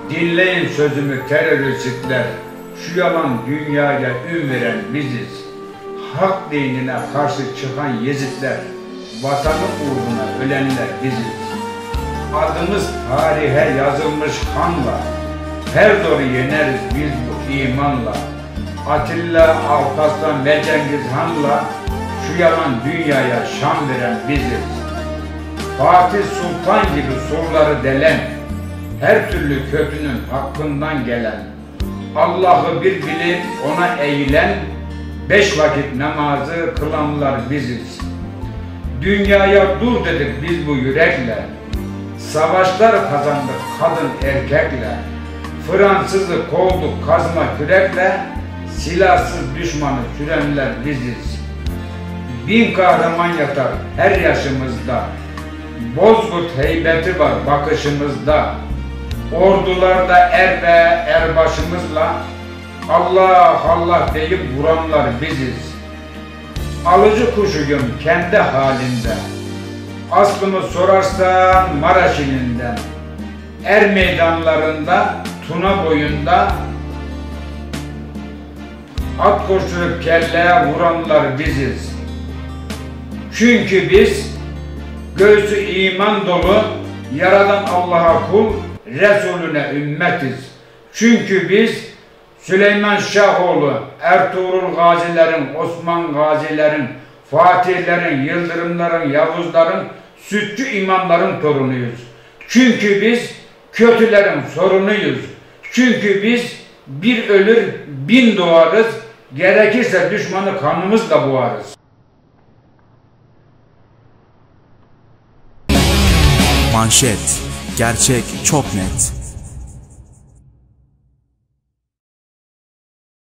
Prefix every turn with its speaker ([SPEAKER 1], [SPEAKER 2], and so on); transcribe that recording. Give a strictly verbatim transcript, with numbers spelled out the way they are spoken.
[SPEAKER 1] Dinleyin sözümü teröristler, şu yalan dünyaya ün veren biziz. Hak dinine karşı çıkan Yezidler, vatanı uğruna ölenler biziz. Adımız tarihe yazılmış kanla, her doğru yeneriz biz bu imanla. Atilla, Alparslan ve Cengiz Han'la, şu yalan dünyaya şan veren biziz. Fatih Sultan gibi surları delen, her türlü kötünün hakkından gelen, Allah'ı bir bilip ona eğilen, beş vakit namazı kılanlar biziz. Dünyaya dur dedik biz bu yürekle, savaşlar kazandık kadın erkekle, Fransızı kovduk kazma kürekle, silahsız düşmanı sürenler biziz. Bin kahraman yatar her yaşımızda, bozkurt heybeti var bakışımızda, ordularda er ve erbaşımızla, Allah Allah deyip vuranlar biziz. Alıcı kuşuyum kendi halinde, aslımı sorarsan Maraş ilinden, er meydanlarında, Tuna boyunda, at koşturup kelleye vuranlar biziz. Çünkü biz göğsü iman dolu, Yaradan Allah'a kul, Resulüne ümmetiz. Çünkü biz Süleyman Şahoğlu, Ertuğrul Gazilerin, Osman Gazilerin, Fatihlerin, Yıldırımların, Yavuzların, Sütçü imamların torunuyuz. Çünkü biz kötülerin sorunuyuz. Çünkü biz bir ölür bin doğarız, gerekirse düşmanı kanımızla boğarız.
[SPEAKER 2] Manşet, gerçek çok net.